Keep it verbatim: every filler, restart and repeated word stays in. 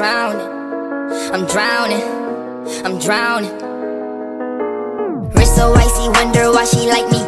drowning, I'm drowning, I'm drowning. Wrist so icy, wonder why she like me